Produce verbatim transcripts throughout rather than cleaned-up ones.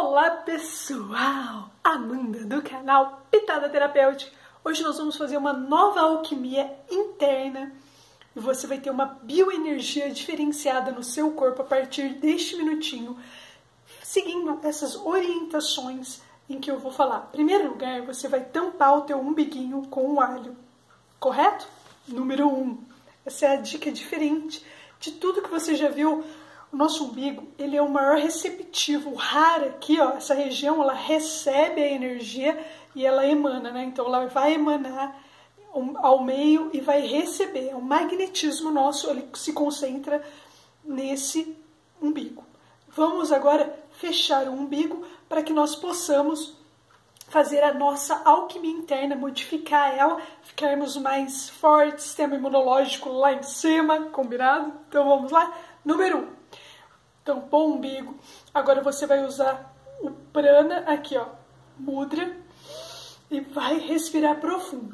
Olá pessoal, Amanda do canal Pitada Terapêutica. Hoje nós vamos fazer uma nova alquimia interna e você vai ter uma bioenergia diferenciada no seu corpo a partir deste minutinho, seguindo essas orientações em que eu vou falar. Em primeiro lugar, você vai tampar o teu umbiguinho com o alho, correto? Número um, essa é a dica diferente de tudo que você já viu. O nosso umbigo, ele é o maior receptivo. O raro aqui, ó, essa região, ela recebe a energia e ela emana, né? Então ela vai emanar ao meio e vai receber. O magnetismo nosso, ele se concentra nesse umbigo. Vamos agora fechar o umbigo para que nós possamos fazer a nossa alquimia interna, modificar ela, ficarmos mais fortes, sistema imunológico lá em cima, combinado? Então vamos lá? Número um. Tampou o umbigo. Agora você vai usar o prana aqui, ó, mudra, e vai respirar profundo.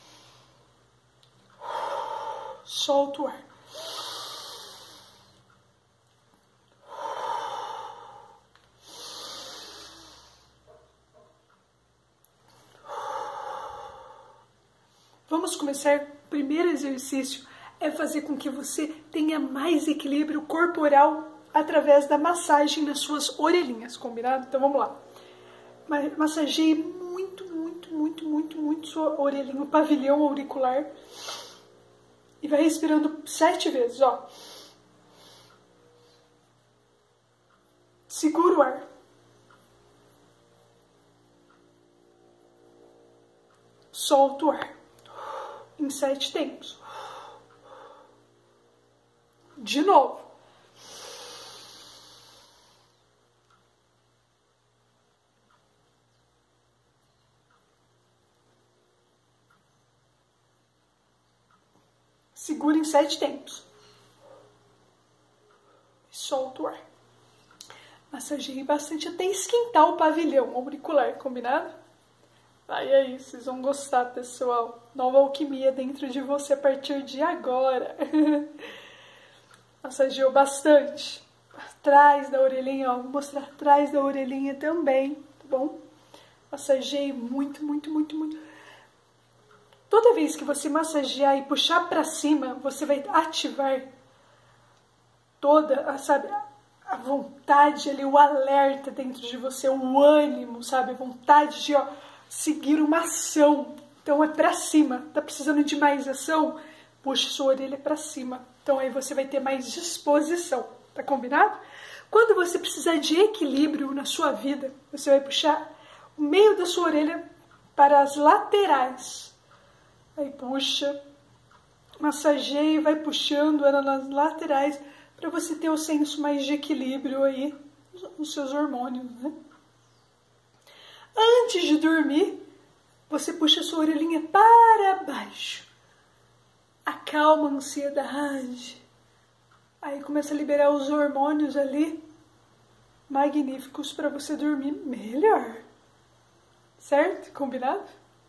Solta o ar. Vamos começar. O primeiro exercício é fazer com que você tenha mais equilíbrio corporal através da massagem nas suas orelhinhas, combinado? Então vamos lá. Massageie muito, muito, muito, muito, muito sua orelhinha, o pavilhão auricular. E vai respirando sete vezes, ó. Segura o ar. Solta o ar. Em sete tempos. De novo. Segura em sete tempos. Solta o ar. Massageie bastante até esquentar o pavilhão auricular, combinado? Aí é isso, vocês vão gostar, pessoal. Nova alquimia dentro de você a partir de agora. Massageou bastante. Atrás da orelhinha, ó. Vou mostrar atrás da orelhinha também, tá bom? Massageie muito, muito, muito, muito. Toda vez que você massagear e puxar para cima, você vai ativar toda, sabe, a vontade ali, o alerta dentro de você, o ânimo, sabe, a vontade de, ó, seguir uma ação. Então é para cima. Tá precisando de mais ação? Puxa sua orelha para cima. Então aí você vai ter mais disposição. Tá combinado? Quando você precisar de equilíbrio na sua vida, você vai puxar o meio da sua orelha para as laterais. Aí puxa, massageia e vai puxando ela nas laterais para você ter o senso mais de equilíbrio aí nos seus hormônios, né? Antes de dormir, você puxa a sua orelhinha para baixo. Acalma a ansiedade. Aí começa a liberar os hormônios ali magníficos para você dormir melhor. Certo? Combinado?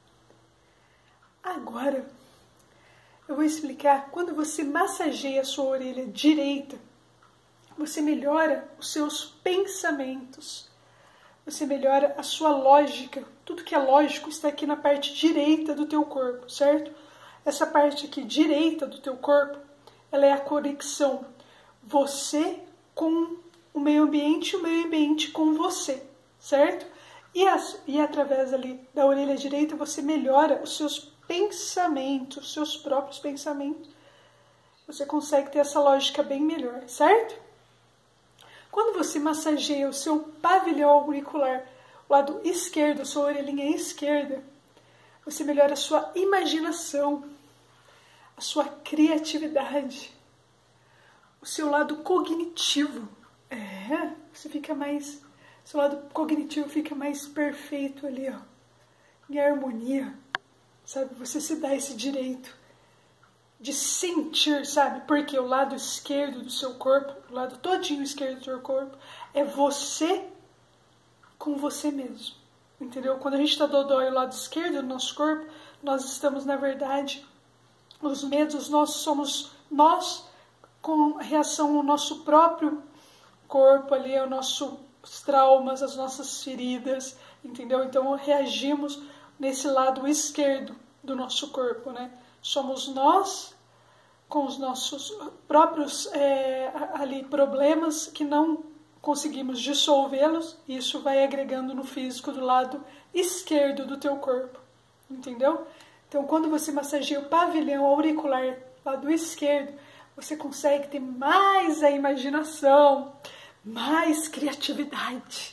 Agora, eu vou explicar, quando você massageia a sua orelha direita, você melhora os seus pensamentos, você melhora a sua lógica, tudo que é lógico está aqui na parte direita do teu corpo, certo? Essa parte aqui direita do teu corpo, ela é a conexão, você com o meio ambiente e o meio ambiente com você, certo? E, as, e através ali da orelha direita você melhora os seus pensamentos, seus próprios pensamentos. Você consegue ter essa lógica bem melhor, certo? Quando você massageia o seu pavilhão auricular, o lado esquerdo, a sua orelhinha esquerda, você melhora a sua imaginação, a sua criatividade, o seu lado cognitivo. É, você fica mais, seu lado cognitivo fica mais perfeito ali, ó, em harmonia. Sabe, você se dá esse direito de sentir, sabe? Porque o lado esquerdo do seu corpo, o lado todinho esquerdo do seu corpo, é você com você mesmo. Entendeu? Quando a gente está dodói o lado esquerdo do nosso corpo, nós estamos, na verdade, os medos nossos somos nós com reação ao nosso próprio corpo ali, ao nosso os traumas, as nossas feridas, entendeu? Então reagimos nesse lado esquerdo do nosso corpo, né? Somos nós com os nossos próprios é, ali problemas que não conseguimos dissolvê-los, e isso vai agregando no físico do lado esquerdo do teu corpo, entendeu? Então, quando você massageia o pavilhão auricular lado esquerdo, você consegue ter mais a imaginação, mais criatividade,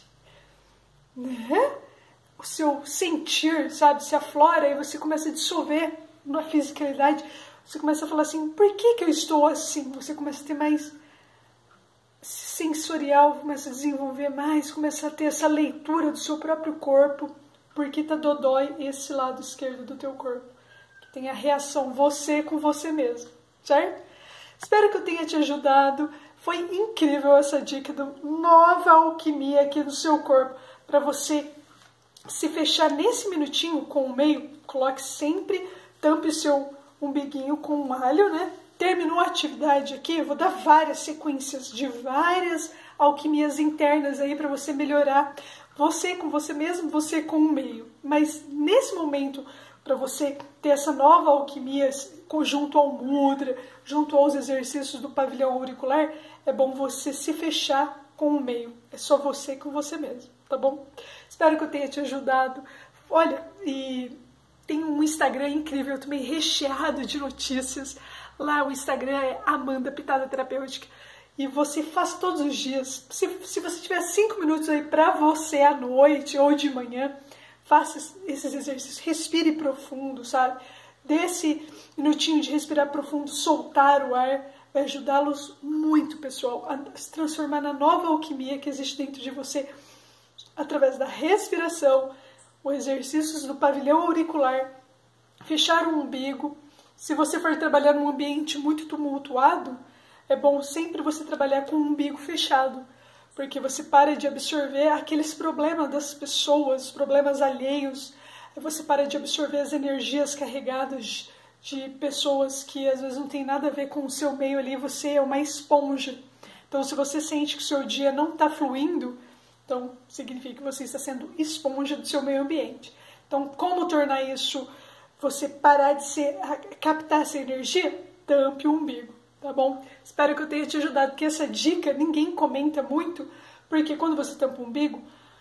né? O seu sentir, sabe, se aflora e você começa a dissolver na fisicalidade. Você começa a falar assim, por que que eu estou assim? Você começa a ter mais sensorial, começa a desenvolver mais, começa a ter essa leitura do seu próprio corpo, porque tá dodói esse lado esquerdo do teu corpo, que tem a reação você com você mesmo, certo? Espero que eu tenha te ajudado. Foi incrível essa dica da nova alquimia aqui no seu corpo, para você se fechar nesse minutinho com o meio. Coloque sempre, tampe o seu umbiguinho com um alho, né? Terminou a atividade aqui, eu vou dar várias sequências de várias alquimias internas aí para você melhorar você com você mesmo, você com o meio. Mas nesse momento, para você ter essa nova alquimia junto ao mudra, junto aos exercícios do pavilhão auricular, é bom você se fechar com o meio. É só você com você mesmo, tá bom? Espero que eu tenha te ajudado. Olha, e tem um Instagram incrível também, recheado de notícias. Lá o Instagram é Amanda Pitada Terapêutica. E você faz todos os dias. Se, se você tiver cinco minutos aí para você à noite ou de manhã, faça esses exercícios. Respire profundo, sabe? Dê esse minutinho de respirar profundo, soltar o ar. Vai ajudá-los muito, pessoal, a se transformar na nova alquimia que existe dentro de você. Através da respiração, os exercícios do pavilhão auricular, fechar o umbigo. Se você for trabalhar num ambiente muito tumultuado, é bom sempre você trabalhar com o umbigo fechado, porque você para de absorver aqueles problemas das pessoas, os problemas alheios, você para de absorver as energias carregadas de pessoas que às vezes não tem nada a ver com o seu meio ali, você é uma esponja. Então, se você sente que o seu dia não está fluindo, então significa que você está sendo esponja do seu meio ambiente. Então, como tornar isso, você parar de ser, captar essa energia? Tampe o umbigo, tá bom? Espero que eu tenha te ajudado, porque essa dica ninguém comenta muito, porque quando você tampa o umbigo,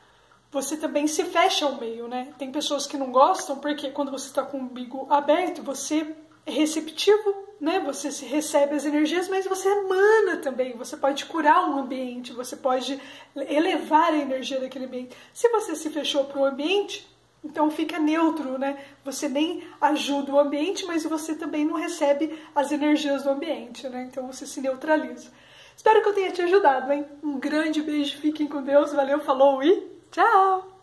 você também se fecha ao meio, né? Tem pessoas que não gostam, porque quando você está com o umbigo aberto, você é receptivo, né? Você recebe as energias, mas você emana também. Você pode curar um ambiente, você pode elevar a energia daquele ambiente. Se você se fechou para o ambiente, então fica neutro, né? Você nem ajuda o ambiente, mas você também não recebe as energias do ambiente, né? Então você se neutraliza. Espero que eu tenha te ajudado, hein? Um grande beijo, fiquem com Deus, valeu, falou e tchau!